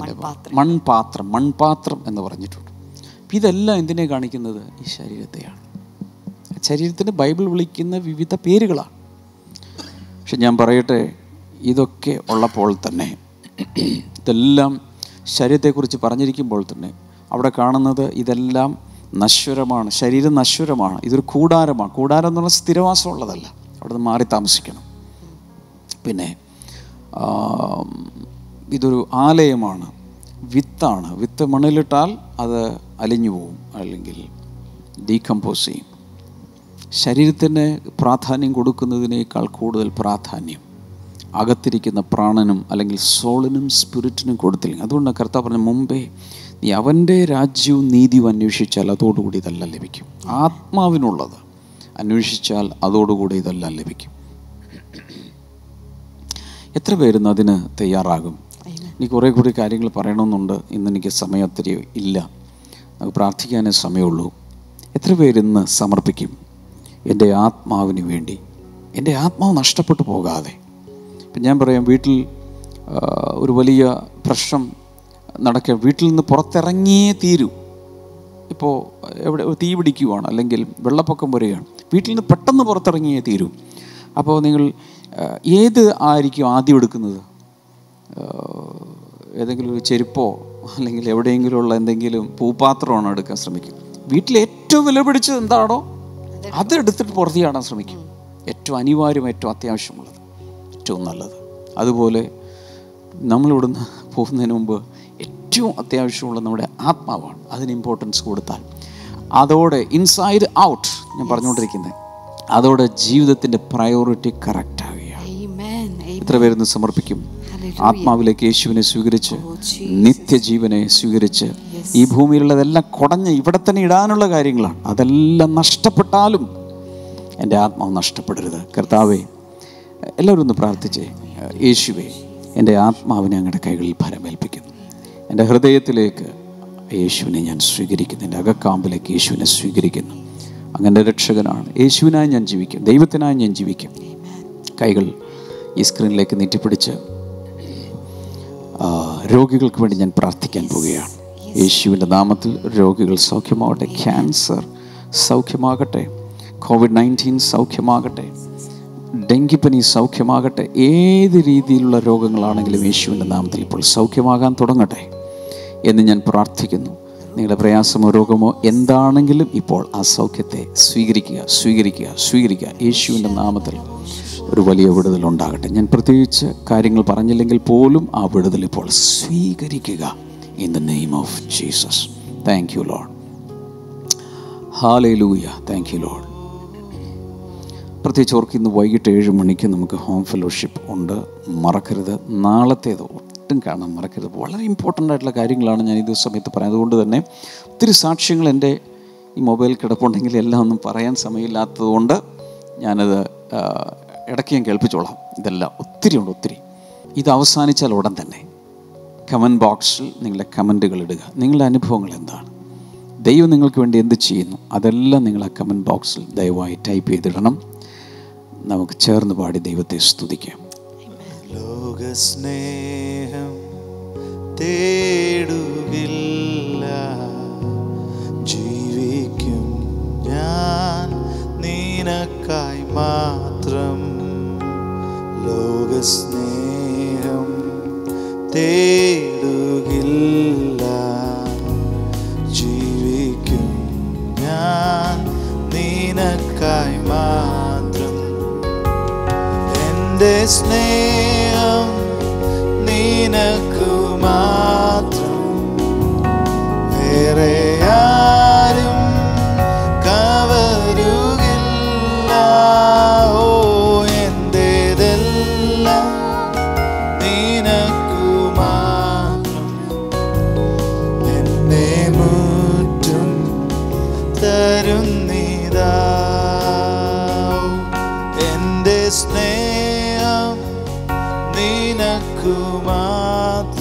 മൺപാത്രം എന്ന് പറഞ്ഞിട്ടുണ്ട്. അപ്പം ഇതെല്ലാം എന്തിനെ കാണിക്കുന്നത്? ഈ ശരീരത്തെയാണ്. ശരീരത്തിന് ബൈബിൾ വിളിക്കുന്ന വിവിധ പേരുകളാണ്. പക്ഷെ ഞാൻ പറയട്ടെ, ഇതൊക്കെ ഉള്ളപ്പോൾ തന്നെ, ഇതെല്ലാം ശരീരത്തെക്കുറിച്ച് പറഞ്ഞിരിക്കുമ്പോൾ തന്നെ അവിടെ കാണുന്നത് ഇതെല്ലാം നശ്വരമാണ്. ശരീരം നശ്വരമാണ്. ഇതൊരു കൂടാരമാണ്. കൂടാരം എന്ന് പറഞ്ഞാൽ സ്ഥിരവാസമുള്ളതല്ല, അവിടെ നിന്ന് മാറി താമസിക്കണം. പിന്നെ ഇതൊരു ആലയമാണ്, വിത്താണ്. വിത്ത് മണ്ണിലിട്ടാൽ അത് അലിഞ്ഞു പോവും, അല്ലെങ്കിൽ ഡീകമ്പോസ് ചെയ്യും. ശരീരത്തിന് പ്രാധാന്യം കൊടുക്കുന്നതിനേക്കാൾ കൂടുതൽ പ്രാധാന്യം അകത്തിരിക്കുന്ന പ്രാണനും അല്ലെങ്കിൽ സോളിനും സ്പിരിറ്റിനും കൊടുത്തില്ലെങ്കിൽ. അതുകൊണ്ട് കർത്താവ് പറഞ്ഞ മുമ്പേ നീ അവൻ്റെ രാജ്യവും നീതിയും അന്വേഷിച്ചാൽ അതോടുകൂടി ഇതെല്ലാം ലഭിക്കും. ആത്മാവിനുള്ളത് അന്വേഷിച്ചാൽ അതോടുകൂടി ഇതെല്ലാം ലഭിക്കും. എത്ര പേരുന്ന് അതിന് തയ്യാറാകും? എനിക്ക് കുറേ കൂടി കാര്യങ്ങൾ പറയണമെന്നുണ്ട്. ഇന്നെനിക്ക് സമയം ഒത്തിരി ഇല്ല, നമുക്ക് പ്രാർത്ഥിക്കാനേ സമയമുള്ളൂ. എത്ര പേരിന്ന് സമർപ്പിക്കും എൻ്റെ ആത്മാവിന് വേണ്ടി? എൻ്റെ ആത്മാവ് നഷ്ടപ്പെട്ടു പോകാതെ. ഇപ്പം ഞാൻ പറയാം, വീട്ടിൽ ഒരു വലിയ പ്രശ്നം നടക്കുക, വീട്ടിൽ നിന്ന് പുറത്തിറങ്ങിയേ തീരൂ. ഇപ്പോൾ എവിടെ തീ പിടിക്കുകയാണ്, അല്ലെങ്കിൽ വെള്ളപ്പൊക്കം വരികയാണ്, വീട്ടിൽ നിന്ന് പെട്ടെന്ന് പുറത്തിറങ്ങിയേ തീരൂ. അപ്പോൾ നിങ്ങൾ ഏത് ആയിരിക്കും ആദ്യം എടുക്കുന്നത്? ഏതെങ്കിലും ഒരു ചെരുപ്പോ അല്ലെങ്കിൽ എവിടെയെങ്കിലുമുള്ള എന്തെങ്കിലും പൂപ്പാത്രമാണോ എടുക്കാൻ ശ്രമിക്കും? വീട്ടിൽ ഏറ്റവും വില പിടിച്ചത് എന്താണോ അതെടുത്തിട്ട് പുറത്ത് ചാടാൻ ശ്രമിക്കും. ഏറ്റവും അനിവാര്യം, ഏറ്റവും അത്യാവശ്യമുള്ളത്, ഏറ്റവും നല്ലത്. അതുപോലെ നമ്മളിവിടുന്ന് പോകുന്നതിന് മുമ്പ് ഏറ്റവും അത്യാവശ്യമുള്ള നമ്മുടെ ആത്മാവാണ്. അതിന് ഇമ്പോർട്ടൻസ് കൊടുത്താൽ അതോടെ ഇൻസൈഡ് ഔട്ട്, ഞാൻ പറഞ്ഞുകൊണ്ടിരിക്കുന്നത്, അതോടെ ജീവിതത്തിൻ്റെ പ്രയോറിറ്റി കറക്റ്റ് ആവുകയാണ്. എത്ര പേരിന്ന് സമർപ്പിക്കും? ആത്മാവിലേക്ക് യേശുവിനെ സ്വീകരിച്ച്, നിത്യജീവനെ സ്വീകരിച്ച്, ഈ ഭൂമിയിലുള്ളതെല്ലാം കുടഞ്ഞ് ഇവിടെ തന്നെ ഇടാനുള്ള കാര്യങ്ങളാണ്. അതെല്ലാം നഷ്ടപ്പെട്ടാലും എൻ്റെ ആത്മാവ് നഷ്ടപ്പെടരുത്. കർത്താവേ, എല്ലാവരും ഒന്ന് പ്രാർത്ഥിച്ചേ. യേശുവേ, എൻ്റെ ആത്മാവിനെ അങ്ങയുടെ കൈകളിൽ ഭരമേൽപ്പിക്കുന്നു. എൻ്റെ ഹൃദയത്തിലേക്ക് യേശുവിനെ ഞാൻ സ്വീകരിക്കുന്നു. എൻ്റെ അകക്കാമ്പിലേക്ക് യേശുവിനെ സ്വീകരിക്കുന്നു. അങ്ങനെ രക്ഷകനാണ്. യേശുവിനായി ഞാൻ ജീവിക്കും, ദൈവത്തിനായി ഞാൻ ജീവിക്കും. കൈകൾ ഈ സ്ക്രീനിലേക്ക് നീട്ടിപ്പിടിച്ച് രോഗികൾക്ക് വേണ്ടി ഞാൻ പ്രാർത്ഥിക്കാൻ പോവുകയാണ്. യേശുവിൻ്റെ നാമത്തിൽ രോഗികൾ സൗഖ്യമാകട്ടെ. ക്യാൻസർ സൗഖ്യമാകട്ടെ. COVID-19 സൗഖ്യമാകട്ടെ, ഡെങ്കിപ്പനി സൗഖ്യമാകട്ടെ, ഏത് രീതിയിലുള്ള രോഗങ്ങളാണെങ്കിലും യേശുവിൻ്റെ നാമത്തിൽ ഇപ്പോൾ സൗഖ്യമാകാൻ തുടങ്ങട്ടെ എന്ന് ഞാൻ പ്രാർത്ഥിക്കുന്നു. നിങ്ങളുടെ പ്രയാസമോ രോഗമോ എന്താണെങ്കിലും ഇപ്പോൾ ആ സൗഖ്യത്തെ സ്വീകരിക്കുക. യേശുവിൻ്റെ നാമത്തിൽ ഒരു വലിയ വിടുതലുണ്ടാകട്ടെ. ഞാൻ പ്രത്യേകിച്ച് കാര്യങ്ങൾ പറഞ്ഞില്ലെങ്കിൽ പോലും ആ വിടുതൽ ഇപ്പോൾ സ്വീകരിക്കുക. In the name of Jesus. Thank you Lord. Hallelujah. Thank you Lord. പ്രത്യേകിച്ച് ഓർക്ക് ഇന്ന് വൈകിട്ട് 7 മണിക്ക് നമുക്ക് ഹോം ഫെലോഷിപ്പ് ഉണ്ട്. മറക്കരുത്. നാളത്തേത് ഒട്ടും കാണാൻ മറക്കരുത്. വളരെ ഇമ്പോർട്ടൻ്റ് ആയിട്ടുള്ള കാര്യങ്ങളാണ് ഞാൻ ഇത് സമയത്ത് പറയാം. അതുകൊണ്ട് തന്നെ ഒത്തിരി സാക്ഷ്യങ്ങൾ എൻ്റെ ഈ മൊബൈൽ കിടപ്പുണ്ടെങ്കിൽ എല്ലാം ഒന്നും പറയാൻ സമയമില്ലാത്തതുകൊണ്ട് ഞാനത് ഇടയ്ക്ക് ഞാൻ കേൾപ്പിച്ചോളാം. ഇതെല്ലാം ഒത്തിരി. ഇത് അവസാനിച്ചാൽ ഉടൻ തന്നെ കമൻറ്റ് ബോക്സിൽ നിങ്ങളുടെ കമൻറ്റുകൾ ഇടുക. നിങ്ങളുടെ അനുഭവങ്ങൾ എന്താണ്, ദൈവം നിങ്ങൾക്ക് വേണ്ടി എന്ത് ചെയ്യുന്നു, അതെല്ലാം നിങ്ങൾ ആ കമൻറ്റ് ബോക്സിൽ ദയവായി ടൈപ്പ് ചെയ്തിടണം. നമുക്ക് ചേർന്ന് പാടി ദൈവത്തെ സ്തുതിക്കാം. ലോകസ്നേഹം തേടുകില്ല, ജീവിക്കും ഞാൻ നിനക്കായി മാത്രം. ലോകസ്നേഹം തേടുകില്ല, ജീവിക്കും ഞാൻ നിനക്കായി മാത്രം. എൻ്റെ സ്നേഹം നിനക്കു മാത്രം, വേറെ ആരും കവരുകില്ല. ഓ എന്റേതെല്ലാം നിനക്കു മാത്രം. എന്നെ മുറ്റും തരുന്നിതാ, എൻ്റെ സ്നേഹം നിനക്കു മാത്രം.